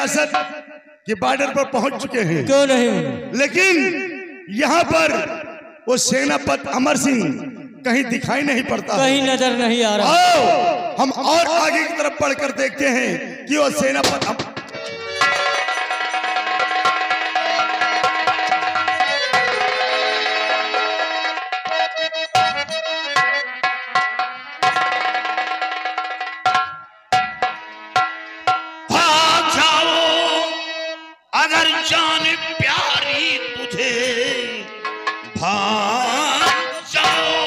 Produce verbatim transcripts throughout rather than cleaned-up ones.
रियासत के बॉर्डर पर पहुंच चुके हैं। क्यों नहीं? लेकिन यहाँ पर वो सेनापति अमर सिंह कहीं दिखाई नहीं पड़ता, कहीं नजर नहीं आ रहा। आओ हम और आगे की तरफ बढ़कर देखते हैं कि वो सेनापति अगर जान प्यारी तुझे भाग जाओ,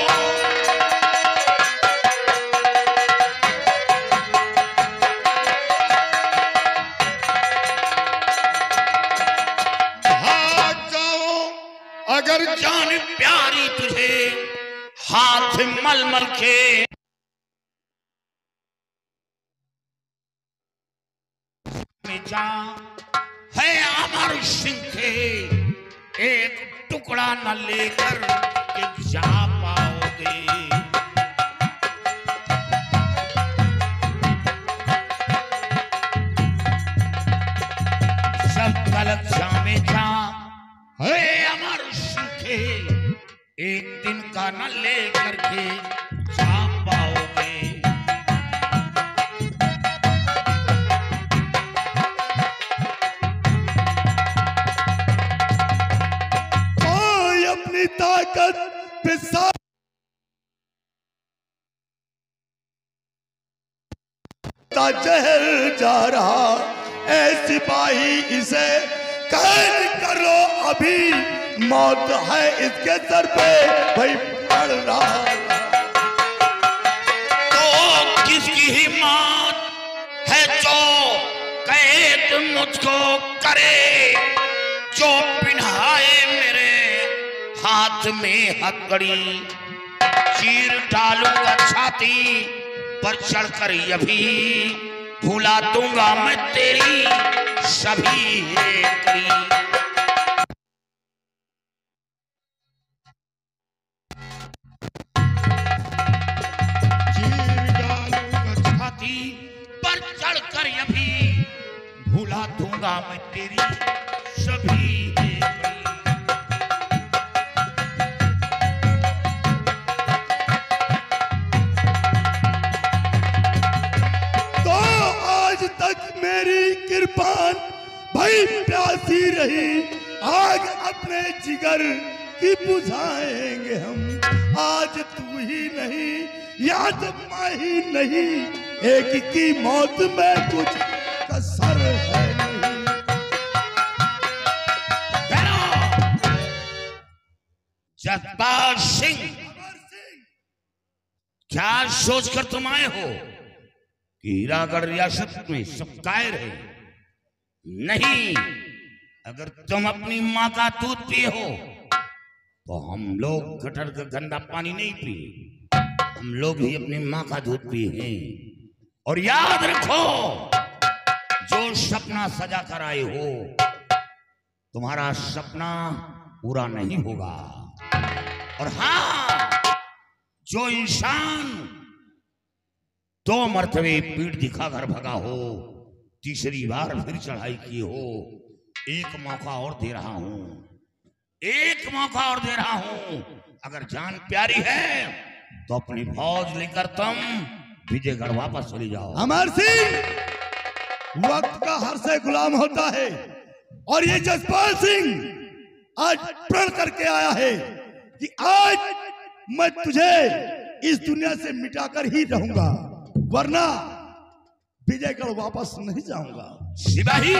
भाग जाओ अगर जान प्यारी तुझे, हाथ मलमल के में जा है अमर सिंह के, एक टुकड़ा न लेकर के जा पाओगे। सब गलत जामे जा है अमर सिंह के, एक दिन का न लेकर के जा पाओगे। ताकत पे जहर जा रहा ऐ सिपाही, इसे कैद करो अभी, मौत है इसके सर पे भाई पड़ रहा। तो किसकी हिम्मत है जो कैद मुझको करे, जो पिन्हाए मेरे हाथ में हथकड़ी, चीर डालूंगा छाती पर चढ़कर अभी, भुला दूंगा मैं तेरी सभी कड़ी। चीर डालूंगा छाती पर चढ़कर अभी, भुला दूंगा मैं तेरी सभी कृपान भाई प्यासी रही, आग अपने जिगर की बुझाएंगे हम। आज तू ही नहीं याद माही नहीं, एक की मौत में कुछ कसर है नहीं। जगपाल सिंह, क्या सोचकर तुम आए हो कि हीरागढ़ रियासत में सब कायर है? नहीं, अगर तुम अपनी माँ का दूध पिए हो तो हम लोग गटर का गंदा पानी नहीं पिए, हम लोग भी अपनी माँ का दूध पिए हैं। और याद रखो, जो सपना सजा कर आए हो, तुम्हारा सपना पूरा नहीं होगा। और हाँ, जो इंसान दो मर्तबे पीठ दिखाकर भगा हो, तीसरी बार फिर चढ़ाई की हो, एक मौका और दे रहा हूं, एक मौका और दे रहा हूं। अगर जान प्यारी है तो अपनी फौज लेकर तुम विजयगढ़ वापस चले जाओ। अमर सिंह, वक्त का हर से गुलाम होता है, और ये जसपाल सिंह आज प्रण करके आया है कि आज मैं तुझे इस दुनिया से मिटाकर ही रहूंगा, वरना विजयगढ़ वापस नहीं जाऊंगा। सिपाही,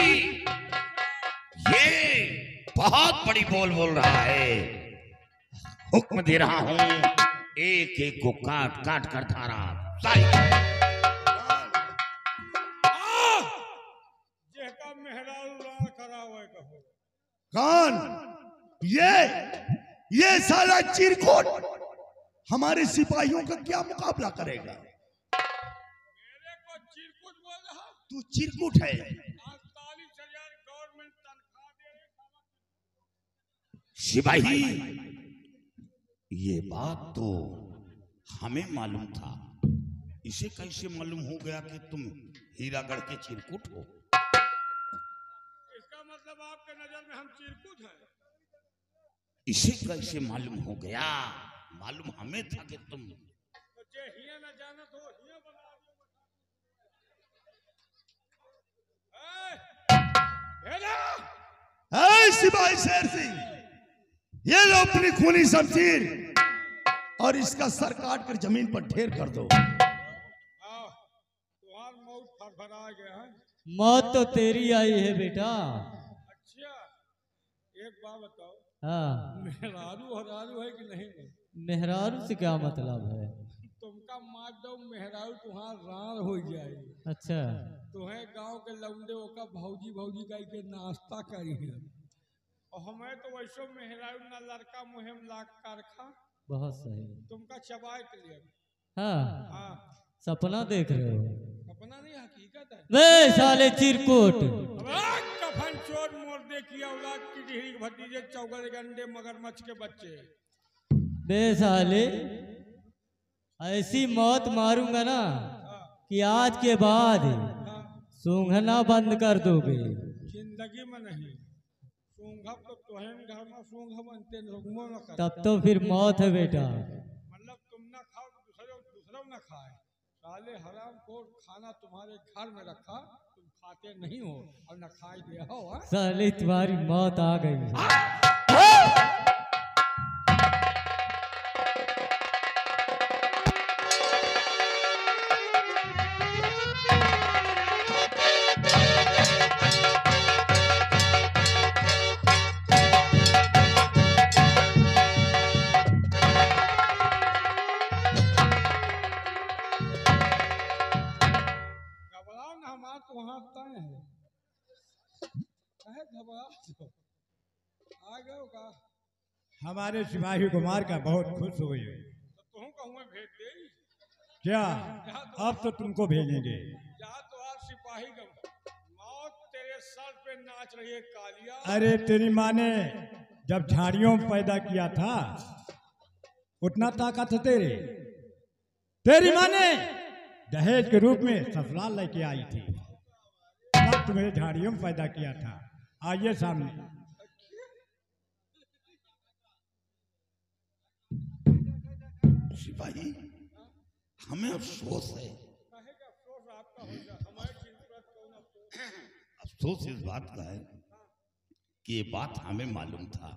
ये बहुत बड़ी बोल बोल रहा है। हुक्म दे रहा हूं, एक एक को काट काट कर धारा कौन ये ये साला चिरकुट हमारे सिपाहियों का क्या मुकाबला करेगा? मेरे को चिरकुट बोल रहा? तू चिरकुट है। अड़तालीस हजार गवर्नमेंट तनख्वाह दे रही। सिपाही, ये बात तो हमें मालूम था, इसे कैसे मालूम हो गया कि तुम हीरागढ़ के चिरकुट हो? मतलब आपके नजर में हम चिरकुट हैं? इसे कैसे मालूम हो गया? मालूम हमें था कि तुम तो जे हिया न जानत हो हिया बना दियो। ए हेला ऐ सिपाही शेर सिंह, ये लो अपनी खूनी शमशीर और इसका सर काट कर जमीन पर ढेर कर दो। आओ तुम्हार मौत फरफरा गया है। मौत तो तेरी आई है बेटा। अच्छा एक बात बताओ, हाँ, मेहरारू हरारू है कि नहीं? मेहरारू से क्या मतलब है? तुमका मार दो मेहरारू तुम्हार रार हो जाए। अच्छा, तुम्हें गांव के लौंडे ओका भौजी भौजी गाय के नाश्ता करी है और हमें तो वैसो मेहरारू ना लड़का मुहिम लाख कारखा बहुत सही। तुमका चबाए के लिए। हाँ, हाँ सपना देख रहे हो? अपना नहीं हकीकत है। वे साले चिरकुट, अब कफन चोर मोर दे की औलाद की डिहरी के भतीजे चौगल गंडे मगरमच्छ के बच्चे। बे साले ऐसी मौत मारूंगा ना कि आज के बाद सूंघना बंद कर दोगे। जिंदगी में नहीं सूंघब तो तुहन घर में सूंघ बनते रुकमो न कर। तब तो फिर मौत है बेटा। मतलब तुम ना खाओ तो दूसरे दूसरा ना खाए। साले हराम को खाना तुम्हारे घर में रखा, तुम खाते नहीं हो और न खाई दे हो। हाँ? साले तुम्हारी मौत आ गई है। घबराओ ना, हमारा तो वहां तय है। कहे घबराओ तो आ गए का। हमारे सिपाही कुमार का बहुत खुश हुई। तो तुम कहूँ भेज दे। क्या अब तो तुमको भेजेंगे? जा तो आज सिपाही का मौत तेरे सर पे नाच रही है कालिया। अरे तेरी माँ ने जब झाड़ियों में पैदा किया था उतना ताकत है तेरी। तेरी माँ ने दहेज के रूप में ससुराल लेके आई थी, तब तुम्हें झाड़ियों में पैदा किया था। आइए सामने। सिपाही, हमें अफसोस है। कहेगा अफसोस आपका हो जाए, हमारे चिंता कौन अफसोस। अफसोस इस बात का है कि ये बात हमें मालूम था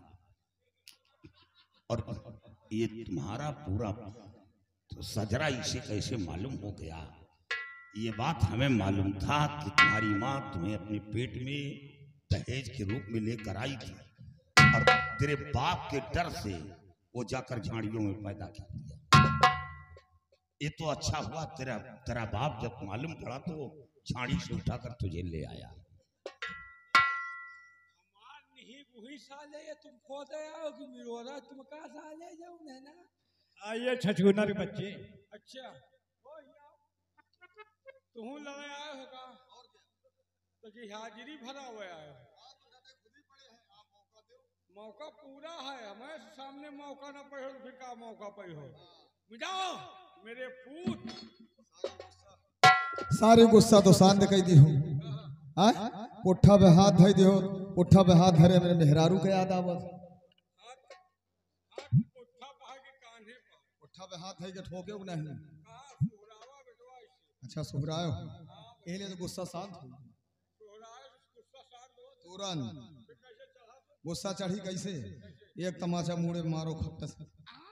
और ये तुम्हारा पूरा तो सजरा इसे कैसे मालूम हो गया? ये बात हमें मालूम था कि तुम्हारी माँ तुम्हें अपने पेट में दहेज के रूप में लेकर आई थी और तेरे बाप के डर से वो जाकर झाड़ियों में पैदा कर दिया। ये तो अच्छा हुआ तेरा तेरा बाप जब मालूम पड़ा तो वो झाड़ी से उठाकर तुझे ले आया। हमार नहीं वही साले ये तुम खोद आओ कि मिरोरा तुम का साले जाओ ना। आइए छछूनर बच्चे। अच्छा तू लड़े आए होगा तो कि हाजिरी भरा हुआ आए। मौका पूरा है, हमारे सामने मौका ना पे हो तो फिर का मौका पे हो। मिटाओ मेरे पूत। सारे गुस्सा तो शांत कही दी हूँ। पुट्ठा पे हाथ धई दियो, पुट्ठा पे हाथ धरे मेरे मेहरारू के याद आवत। पुट्ठा पे हाथ धई के ठोके उ नहीं। अच्छा सुहरायो, एले तो गुस्सा शांत हो। तुरंत गुस्सा चढ़ी कैसे? एक तमाचा मुड़े मारो खपटे से।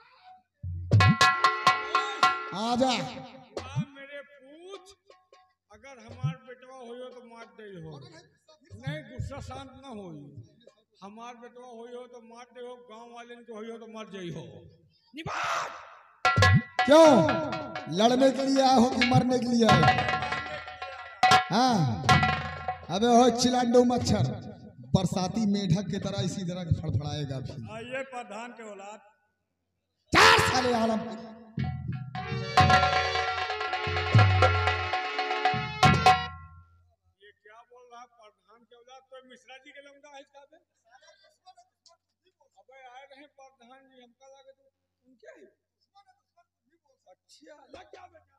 आजा मेरे पूछ, अगर हमार बेटवा हो तो मार दे हो। नहीं गुस्सा शांत ना हो। हमार बेटवा हो तो मार दे हो, गांव वाले को हो तो मर जाइ हो। निभाग क्यों लड़ने के लिए आए हो कि मरने के लिए आए? हाँ अबे हो चिलांडो मच्छर, बरसाती मेढक की तरह इसी तरह फड़फड़ाएगा भी। आइए प्रधान के औलाद। चार साले आलम ये क्या बोल रहा प्रधान के औलाद? तो मिश्रा जी के लौंडा है इसका। अबे आए रहे प्रधान जी, हमका लगे तो उनके ही। अच्छा लग जा बेटा।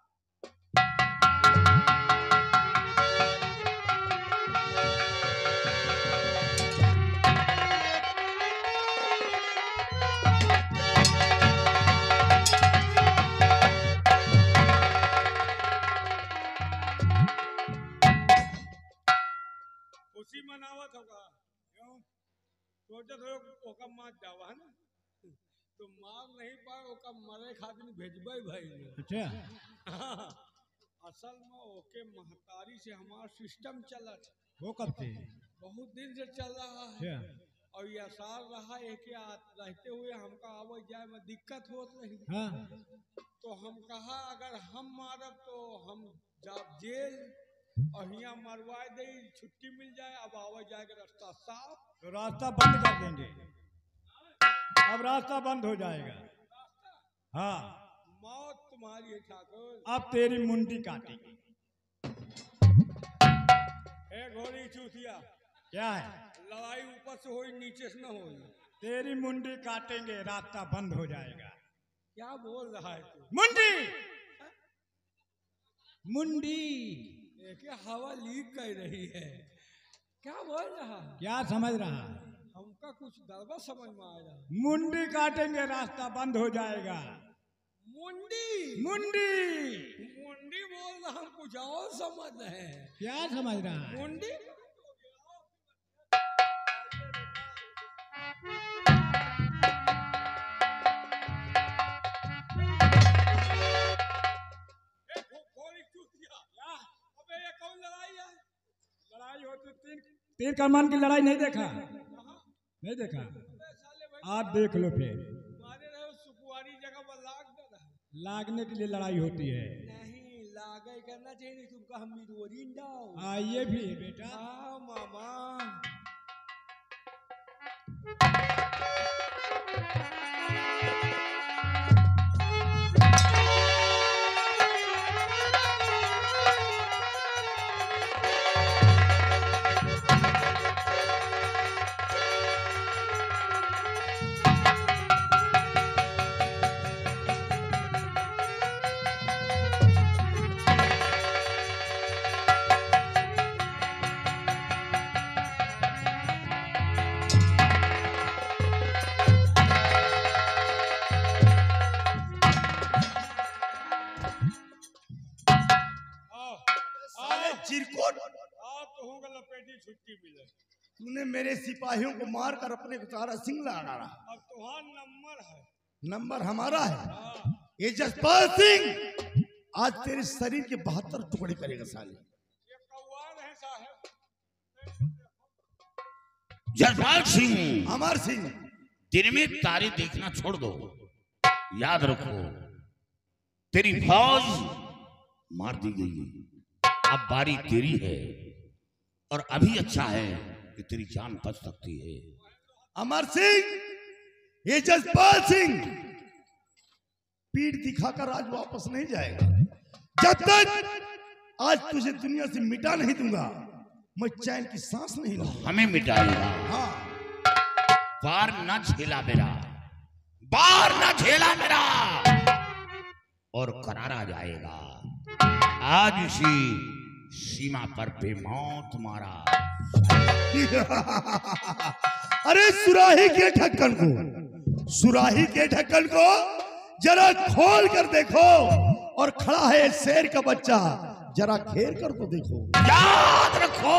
खुशी मनावत होगा क्यों सोचत हो ओका मार जावा है ना तो मार नहीं पाए ओका मरे खातिर भेजबे भाई अच्छा हाँ, असल में ओके महतारी से हमारा सिस्टम चलत वो कब से बहुत दिन से चल रहा है क्या और ये साल रहा एक रहते हुए हमका आवे जाए में दिक्कत होत रही हाँ तो हम कहा अगर हम मारब तो हम जब जेल और यहाँ मरवा दे छुट्टी मिल जाए अब आवे जाए के रास्ता साफ तो रास्ता बंद कर देंगे अब रास्ता बंद हो जाएगा हाँ मौत तुम्हारी है ठाकुर अब तेरी मुंडी काटेगी ए घोड़ी चूतिया क्या है लड़ाई ऊपर से होई नीचे से न होई तेरी मुंडी काटेंगे रास्ता बंद हो जाएगा क्या बोल रहा है तू मुंडी मुंडी एक हवा लीक कर रही है क्या बोल रहा है क्या समझ रहा है हमका कुछ गड़बड़ समझ में आ रहा है मुंडी काटेंगे रास्ता बंद हो जाएगा मुंडी मुंडी मुंडी बोल रहा हम कुछ और समझ रहे हैं क्या समझ रहा है मुंडी ए, घो- घोड़ी चूतिया। अबे ये कौन लड़ाई है लड़ाई होती तीन तीर कमान की लड़ाई नहीं देखा नहीं देखा अबे साले भाई आप देख लो फिर मारे रहे सुकुआरी जगह पर लाग दे रहा है लागने के लिए लड़ाई होती है नहीं लागे करना चाहिए नहीं तुमका हम मिरोरी डाओ आइए भी बेटा हाँ मामा आओ साले चिरकुट आओ तो होगा लपेटी छुट्टी मिले तूने मेरे सिपाहियों को मारकर अपने को सारा सिंह लड़ा डाला अब तुम्हारा नंबर है नंबर हमारा है हाँ ये जसपाल सिंह आज तेरे शरीर के बहत्तर टुकड़े करेगा साले ये कौआन है साहब जसपाल सिंह अमर सिंह दिन में तारे देखना छोड़ दो याद रखो तेरी फौज मार दी गई अब बारी तेरी है और अभी अच्छा है कि तेरी जान बच सकती है अमर सिंह ये जसपाल सिंह पीठ दिखाकर आज वापस नहीं जाएगा जब तक आज तुझे दुनिया से मिटा नहीं दूंगा मैं चैन की सांस नहीं लूंगा हमें मिटाएगा हाँ बार न झेला मेरा बार न झेला मेरा और करारा जाएगा आज इसी सीमा पर बेमौत मारा अरे सुराही के ढक्कन को सुराही के ढक्कन को जरा खोल कर देखो और खड़ा है शेर का बच्चा जरा घेर कर तो देखो याद रखो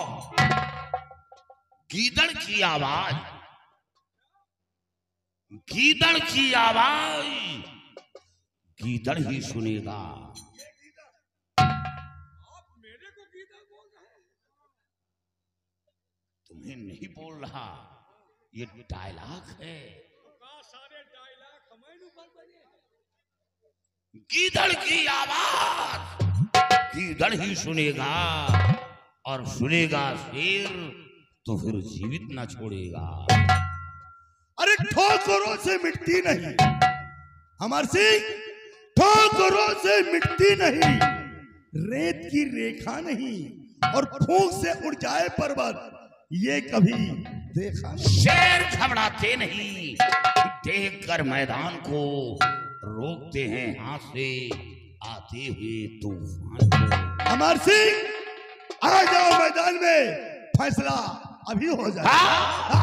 गीदड़ की आवाज गीदड़ की आवाज गीदड़ ही सुनेगा आप मेरे को गीता बोल रहे हैं तुम्हें नहीं बोल रहा ये डायलॉग है तो कहा सारे डायलॉग हमारे ऊपर बने हैं गीदड़ की आवाज गीदड़ ही सुनेगा और सुनेगा शेर तो फिर जीवित ना छोड़ेगा अरे ठोकरों से मिटती नहीं अमर सिंह ठोकरों से मिटती नहीं रेत की रेखा नहीं और फूंक से उड़ जाए पर्वत ये कभी देखा नहीं शेर घबराते नहीं देख कर मैदान को रोकते हैं हाथ से आते हुए तूफान को अमर सिंह आ जाओ मैदान में फैसला अभी हो जाए हाँ?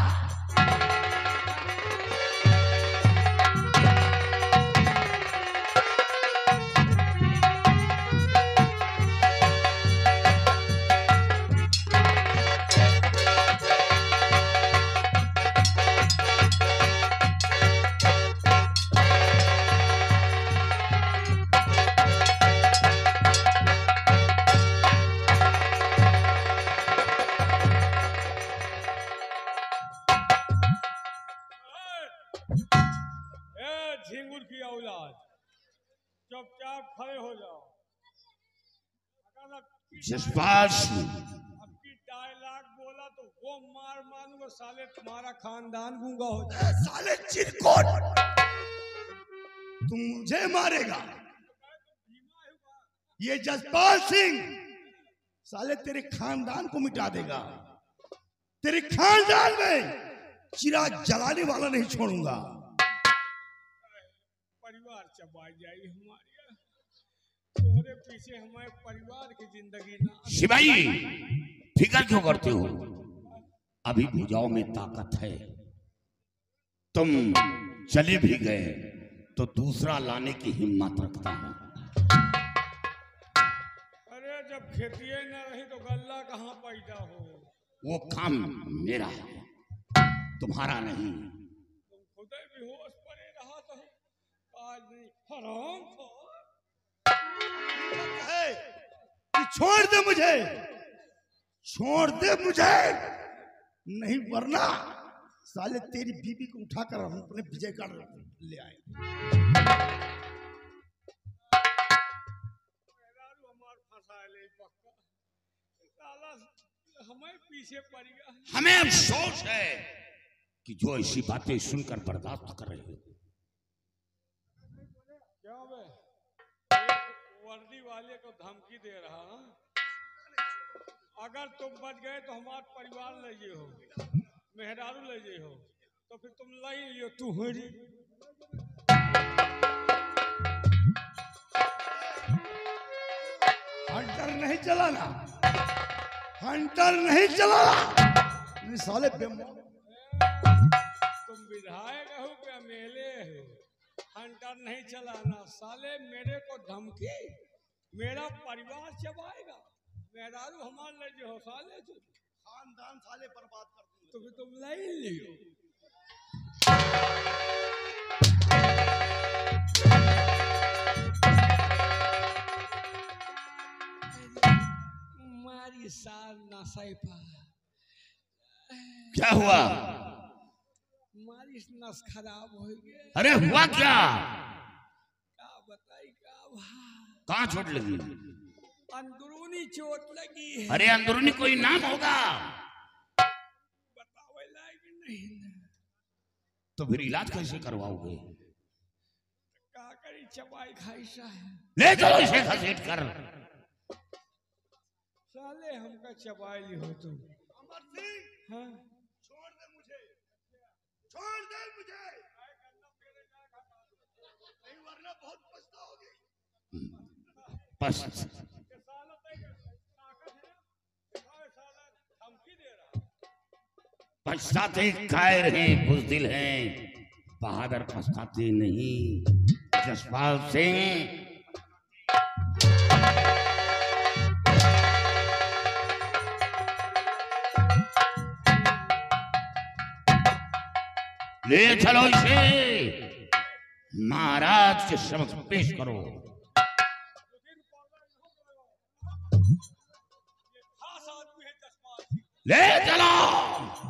चुपचाप खड़े हो जाओ। अगर अब जसपाल सिंह, अब की डायलॉग बोला तो वो मार मारूंगा साले, तुम्हारा खानदान गूंगा हो जाए। साले चिरकोट, तू मुझे मारेगा? ये जसपाल सिंह साले तेरे खानदान को मिटा देगा। तेरे खानदान में चिराग जलाने वाला नहीं छोड़ूंगा। परिवार चबाई जाई हमारी, तुम्हारे पीछे हमारे परिवार की जिंदगी ना। सिपाही फिक्र क्यों करते हो? अभी भुजाओं में ताकत है। तुम चले भी गए तो दूसरा लाने की हिम्मत रखता हूं। अरे जब खेती न रही तो गल्ला कहाँ पैदा हो? वो काम मेरा है, तुम्हारा नहीं। तुम खुद बेहोश पड़े रहा तो आज नहीं हराम खोर। है कि छोड़ दे मुझे, छोड़ दे मुझे, नहीं वरना साले तेरी बीबी को उठाकर हम अपने विजय का ले आए। हमार फंसा ले पक्का, साला हमें पीछे पड़ गया। हमें अफसोस है कि जो ऐसी बातें सुनकर बर्दाश्त कर रहे हो। क्या बे, वर्दी वाले को धमकी दे रहा है? अगर तुम बच गए तो हमारा परिवार ले जे हो, मेहरारू ले जे हो, तो फिर तुम लाई लियो तू हरी। हंटर नहीं चलाना, हंटर नहीं चलाना, साले बेमौत। तुम विधायक हो क्या मेले हो? हंटर नहीं चलाना साले, मेरे को धमकी, मेरा परिवार चबाएगा, मेहरारू हमारे ले जो हो साले, तू खानदान साले बर्बाद कर दूंगा। तो फिर तुम लाई लियो। मारी साल ना सैफा, क्या हुआ? मारी नस खराब हो गया। अरे हुआ क्या? क्या बताई क्या हुआ? कहाँ चोट लगी? अंदरूनी चोट लगी है। अरे अंदरूनी कोई नाम होगा? बतावे लायक नहीं ना। तो फिर इलाज कैसे करवाओगे? क्या करी, चबाई खाई सा है। ले चलो इसे घसीट कर। साले हमका चबाई हो तुम। अमर सिंह, हाँ? छोड़ दे मुझे, छोड़ दे मुझे, नहीं वरना बहुत पछताओगे। बस पछताते कायर हैं, बुज़दिल हैं, बहादुर पछताते नहीं। जसपाल सिंह, ले चलो इसे महाराज के समक्ष पेश करो। खास आदमी है जसपाल सिंह। ले चलो।